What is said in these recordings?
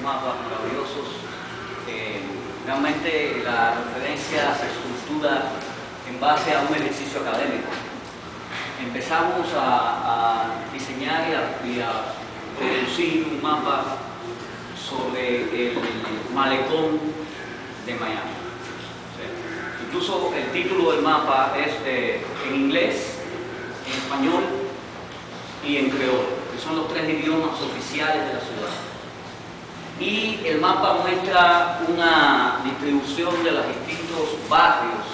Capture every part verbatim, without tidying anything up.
mapas maravillosos. Eh, realmente la referencia se estructura en base a un ejercicio académico. Empezamos a, a diseñar y a, y a producir un mapa sobre el malecón de Miami. O sea, incluso el título del mapa es eh, en inglés, en español y en creol, que son los tres idiomas oficiales de la ciudad. Y el mapa muestra una distribución de los distintos barrios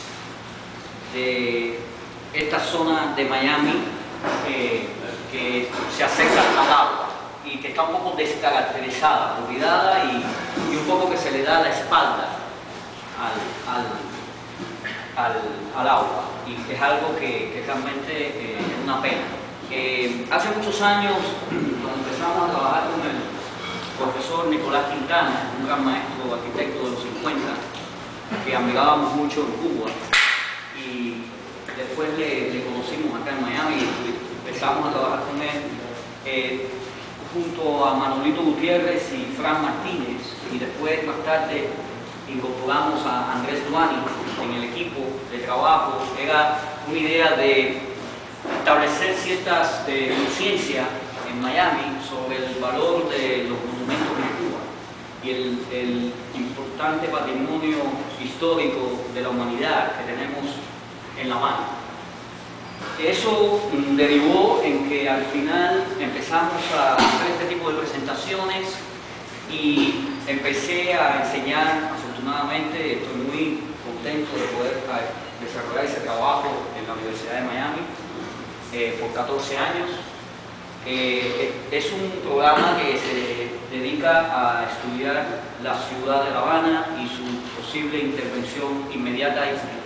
de esta zona de Miami eh, que se acerca al agua y que está un poco descaracterizada, olvidada y, y un poco que se le da la espalda al, al, al, al agua, y es algo que, que realmente eh, es una pena. Eh, hace muchos años, cuando empezamos a trabajar con el profesor Nicolás Quintana, un gran maestro arquitecto de los cincuenta, que admirábamos mucho en Cuba, y después le, le conocimos acá en Miami y empezamos a trabajar con él eh, junto a Manolito Gutiérrez y Fran Martínez, y después más tarde incorporamos a Andrés Duani en el equipo de trabajo. Era una idea de establecer ciertas eh, conciencia en Miami sobre el valor de los monumentos en Cuba y el, el importante patrimonio histórico de la humanidad que tenemos en La Habana. Eso mm, derivó en que al final empezamos a hacer este tipo de presentaciones y empecé a enseñar. Afortunadamente estoy muy contento de poder desarrollar ese trabajo en la Universidad de Miami eh, por catorce años. Eh, es un programa que se dedica a estudiar la ciudad de La Habana y su posible intervención inmediata y futura.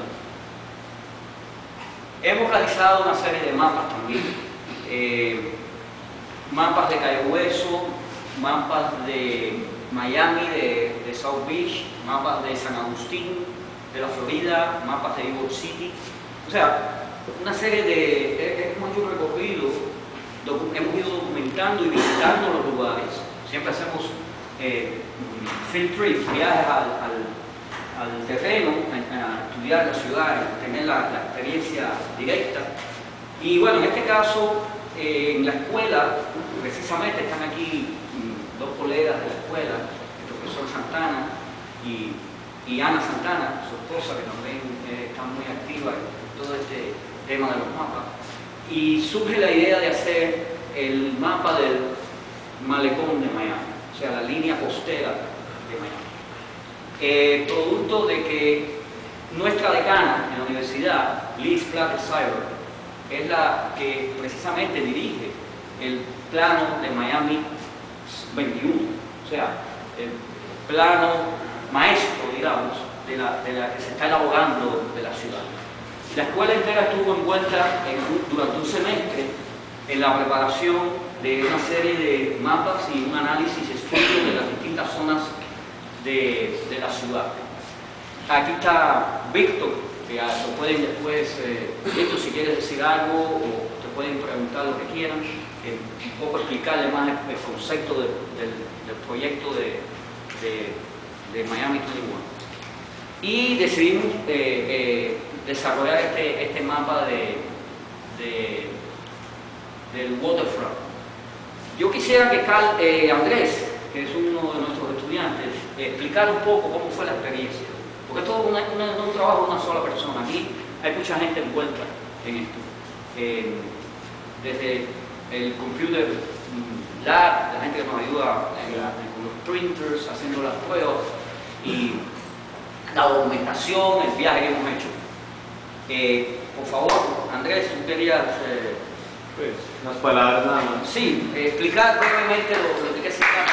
Hemos realizado una serie de mapas también, eh, mapas de Cayo Hueso, mapas de Miami, de, de South Beach, mapas de San Agustín, de la Florida, mapas de Ybor City. O sea, una serie de... hemos hecho un recorrido, hemos ido documentando y visitando los lugares. Siempre hacemos eh, field trips, viajes al, al, al terreno, a, a estudiar la ciudad, a tener la, la experiencia directa. Y bueno, en este caso, eh, en la escuela, precisamente están aquí mm, dos colegas de la escuela, el profesor Santana y, y Ana Santana, su esposa, que también eh, está muy activa en todo este tema de los mapas. Y surge la idea de hacer el mapa del malecón de Miami, o sea, la línea costera de Miami. Eh, producto de que nuestra decana en la universidad, Liz Plater-Cyber, es la que precisamente dirige el plano de Miami veintiuno, o sea, el plano maestro, digamos, de la, de la que se está elaborando de la ciudad. La escuela entera estuvo envuelta en un, durante un semestre en la preparación de una serie de mapas y un análisis estudio de las distintas zonas de, de la ciudad. Aquí está Víctor, que lo pueden después, eh, Víctor, si quieres decir algo o te pueden preguntar lo que quieran, eh, un poco explicarle más el, el concepto de, del, del proyecto de, de, de Miami veintiuno. Y decidimos eh, eh, desarrollar este, este mapa de, de, del waterfront. Yo quisiera que Carl, eh, Andrés, que es uno de nuestros estudiantes, eh, explicara un poco cómo fue la experiencia. Porque esto es una, una, no un trabajo de una sola persona. Aquí hay mucha gente envuelta en esto. Eh, desde el computer lab, la gente que nos ayuda en la, con los printers, haciendo las pruebas, y la documentación, el viaje que hemos hecho. Eh, por favor, Andrés, tú querías... Eh, pues, unas palabras nada más. Sí, eh, explicar brevemente lo, lo de qué se trata.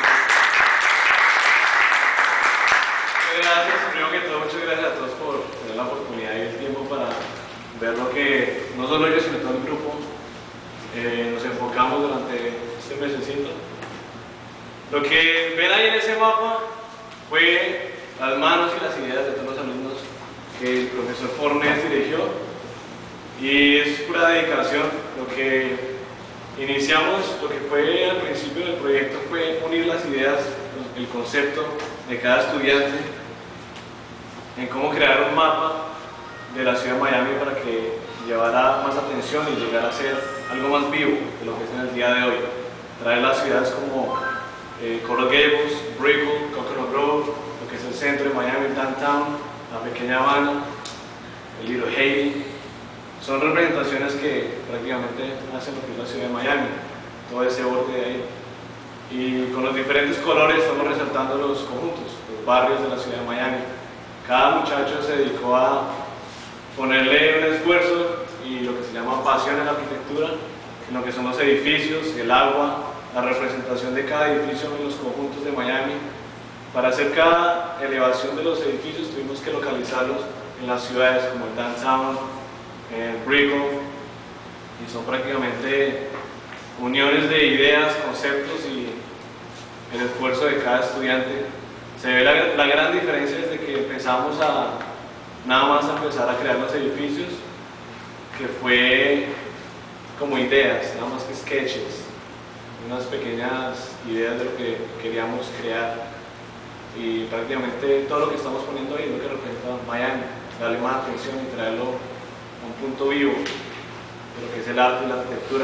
Gracias, primero que todo, muchas gracias a todos por tener la oportunidad y el tiempo para ver lo que, no solo yo, sino todo el grupo, eh, nos enfocamos durante este mesecito. Lo que ven ahí en ese mapa fue las manos y las ideas de todos los alumnos que el profesor Fornés dirigió, y es pura dedicación. Lo que iniciamos, lo que fue al principio del proyecto fue unir las las ideas, el concepto de cada estudiante en cómo crear un mapa de la ciudad de Miami para que llevara más atención y llegara a ser algo más vivo de lo que es en el día de hoy. Traer las ciudades como eh, Coral Gables, Brickell, Coconut Grove, lo que es el centro de Miami, Downtown, la pequeña Habana, el Little Haiti. Son representaciones que prácticamente hacen lo que es la ciudad de Miami, todo ese borde de ahí. Y con los diferentes colores estamos resaltando los conjuntos, los barrios de la ciudad de Miami. Cada muchacho se dedicó a ponerle un esfuerzo y lo que se llama pasión en la arquitectura, en lo que son los edificios, el agua, la representación de cada edificio en los conjuntos de Miami. Para hacer cada elevación de los edificios tuvimos que localizarlos en las ciudades como el Downtown, en Brickell, y son prácticamente uniones de ideas, conceptos y el esfuerzo de cada estudiante. Se ve la, la gran diferencia desde que empezamos a nada más a empezar a crear los edificios, que fue como ideas, nada más que sketches, unas pequeñas ideas de lo que queríamos crear, y prácticamente todo lo que estamos poniendo ahí es lo que representa Miami, darle más atención y traerlo a un punto vivo de lo que es el arte y la arquitectura.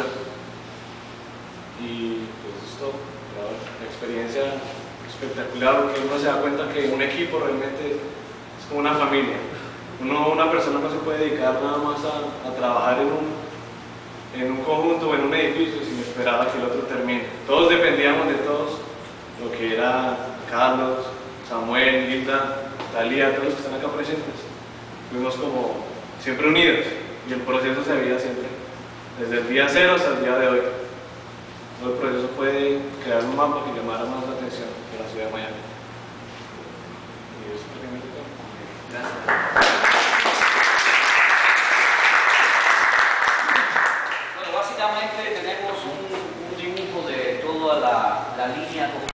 Y pues eso es todo. Una experiencia espectacular, porque uno se da cuenta que un equipo realmente es como una familia. Uno, una persona no se puede dedicar nada más a, a trabajar en un, en un conjunto o en un edificio sin esperar a que el otro termine. Todos dependíamos de todos, lo que era Carlos, Samuel, Hilda, Talía, todos los que están acá presentes. Fuimos como siempre unidos y el proceso se veía siempre, desde el día cero hasta el día de hoy. Todo el proceso fue crear un mapa que llamara más la atención de la ciudad de Miami. Y eso es prácticamente todo. Gracias. Bueno, básicamente tenemos un, un dibujo de toda la, la línea